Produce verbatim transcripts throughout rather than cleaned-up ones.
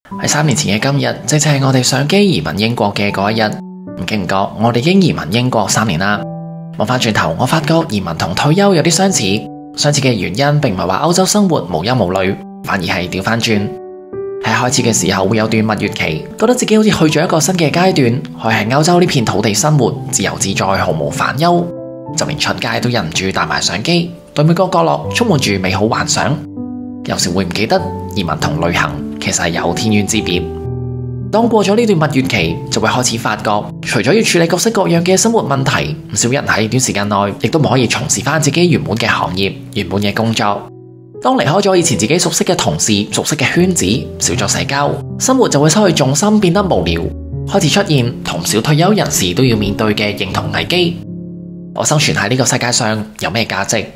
喺三年前嘅今日，正正係我哋上機移民英國嘅嗰一日。唔經唔覺，我哋已經移民英國三年啦。望翻轉頭，我發覺移民同退休有啲相似。相似嘅原因並唔係話歐洲生活無憂無慮，反而係調翻轉。喺開始嘅時候會有段蜜月期，覺得自己好似去咗一個新嘅階段，可以喺歐洲呢片土地生活，自由自在，毫無煩憂。就連出街都忍唔住帶埋相機，對每個角落充滿住美好幻想。有時會唔記得移民同旅行其實係有天淵之別。當過咗呢段蜜月期，就會開始發覺，除咗要處理各式各樣嘅生活問題，唔少人喺短時間內亦都唔可以從事翻自己原本嘅行業、原本嘅工作。當離開咗以前自己熟悉嘅同事、熟悉嘅圈子，少咗社交，生活就會失去重心，變得無聊，開始出現同唔少退休人士都要面對嘅認同危機。我生存喺呢個世界上有咩價值？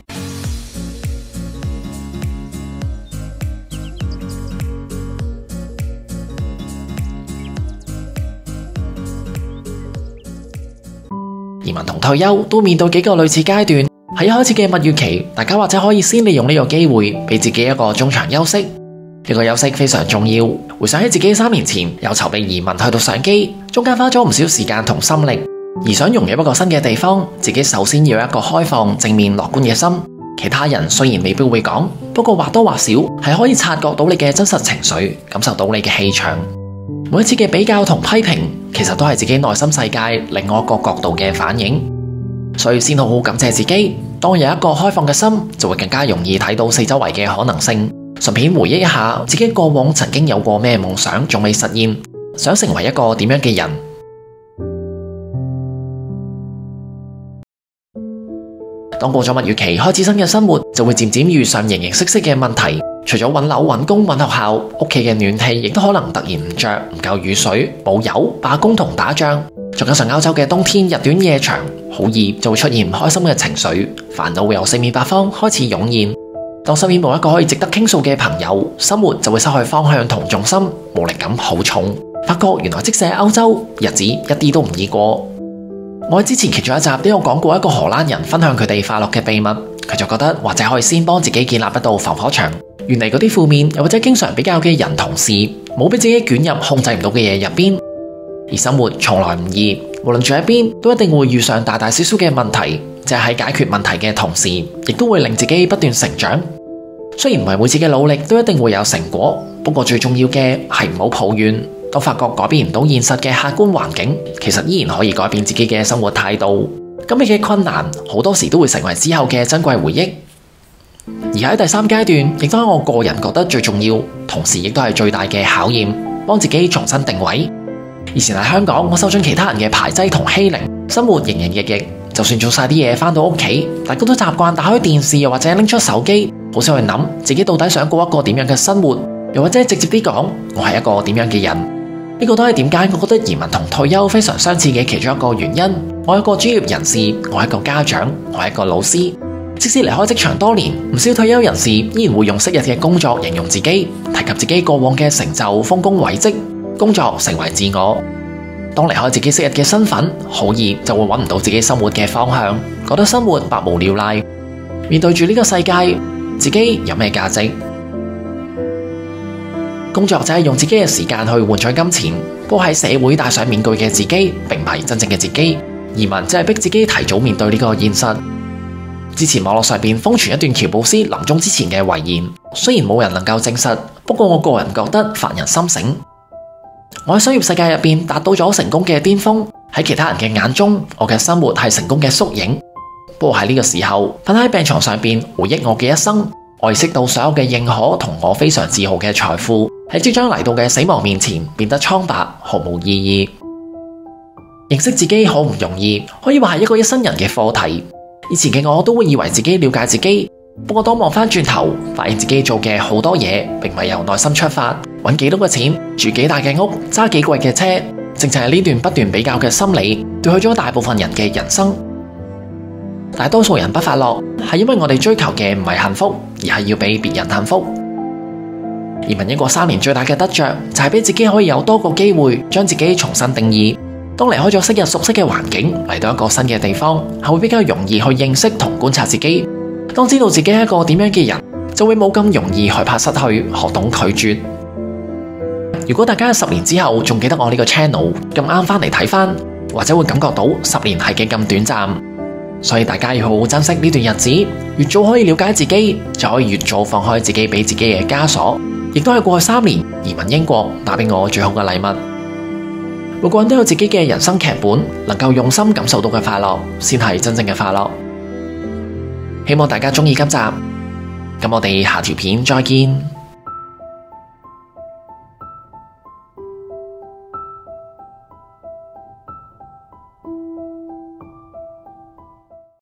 移民同退休都面對幾個類似階段。喺一開始嘅蜜月期，大家或者可以先利用呢個機會，俾自己一個中場休息。呢個休息非常重要。回想起自己三年前由籌備移民去到上機，中間花咗唔少時間同心力。而想融入一個新嘅地方，自己首先要有一個開放、正面、樂觀嘅心。其他人雖然未必會講，不過或多或少係可以察覺到你嘅真實情緒，感受到你嘅氣場。每一次嘅比較同批評，其實都係自己內心世界另外一個角度嘅反應。所以先好好感謝自己。當有一個開放嘅心，就會更加容易睇到四周圍嘅可能性。順便回憶一下自己過往曾經有過咩夢想仲未實現，想成為一個點樣嘅人。當過咗蜜月期，開始新嘅生活，就會漸漸遇上形形色色嘅問題。除咗揾樓、揾工、揾學校，屋企嘅暖氣亦都可能突然唔着，唔夠雨水，冇油，罷工同打仗。再加上歐洲嘅冬天日短夜長，好易就會出現唔開心嘅情緒，煩惱會由四面八方開始湧現。當身邊冇一個可以值得傾訴嘅朋友，生活就會失去方向同重心，無力感好重。發覺原來即使喺歐洲，日子一啲都唔易過。我喺之前其中一集都有講過一個荷蘭人分享佢哋快樂嘅秘密，佢就覺得或者可以先幫自己建立一道防火牆，遠離嗰啲負面又或者經常比較嘅人同事，冇俾自己捲入控制唔到嘅嘢入邊。而生活從來唔易，無論住喺邊，都一定會遇上大大小小嘅問題。就係喺解決問題嘅同時，亦都會令自己不斷成長。雖然唔係每次嘅努力都一定會有成果，不過最重要嘅係唔好抱怨。當發覺改變唔到現實嘅客觀環境，其實依然可以改變自己嘅生活態度。今日嘅困難好多時都會成為之後嘅珍貴回憶。而喺第三階段，亦都係我個人覺得最重要，同時亦都係最大嘅考驗，幫自己重新定位。以前喺香港，我受盡其他人嘅排擠同欺凌，生活營營役役，就算做晒啲嘢返到屋企，大家都習慣打開電視又或者拎出手機，好少去諗自己到底想過一個點樣嘅生活，又或者直接啲講，我係一個點樣嘅人。呢個都係點解我覺得移民同退休非常相似嘅其中一個原因。我係一個專業人士，我係一個家長，我係一個老師。即使離開職場多年，唔少退休人士依然會用昔日嘅工作形容自己，提及自己過往嘅成就、豐功偉績，工作成為自我。當離開自己昔日嘅身份，好易就會揾唔到自己生活嘅方向，覺得生活百無聊賴。面對住呢個世界，自己有咩價值？工作就係用自己嘅時間去換取金錢，不過喺社會戴上面具嘅自己，並唔係真正嘅自己。移民就係逼自己提早面對呢個現實。之前網絡上邊瘋傳一段喬布斯臨終之前嘅遺言，雖然冇人能夠證實，不過我個人覺得發人深省。我喺商業世界入邊達到咗成功嘅巔峰，喺其他人嘅眼中，我嘅生活係成功嘅縮影。不過喺呢個時候，瞓喺病床上邊回憶我嘅一生，我意識到所有嘅認可同我非常自豪嘅財富，喺即將嚟到嘅死亡面前變得蒼白，毫無意義。認識自己好唔容易，可以話係一個一生人嘅課題。以前嘅我都會以為自己了解自己，不過當望翻轉頭，發現自己做嘅好多嘢，並唔係由內心出發，揾幾多嘅錢，住幾大嘅屋，揸幾貴嘅車，正正係呢段不斷比較嘅心理，奪去咗大部分人嘅人生。大多數人不快樂，係因為我哋追求嘅唔係幸福，而係要俾別人幸福。移民英國三年最大嘅得着，就係俾自己可以有多個機會，將自己重新定義。當離開咗昔日熟悉嘅環境，嚟到一個新嘅地方，係會比較容易去認識同觀察自己。當知道自己係一個點樣嘅人，就會冇咁容易害怕失去，學懂拒絕。 如果大家十年之後仲記得我呢個 channel， 咁啱翻嚟睇翻，或者會感覺到十年係幾咁短暫，所以大家要好好珍惜呢段日子，越早可以了解自己，就可以越早放開自己俾自己嘅枷鎖，亦都係過去三年移民英國帶俾我最好嘅禮物。每個人都有自己嘅人生劇本，能夠用心感受到嘅快樂，先係真正嘅快樂。希望大家鍾意今集，咁我哋下條片再見。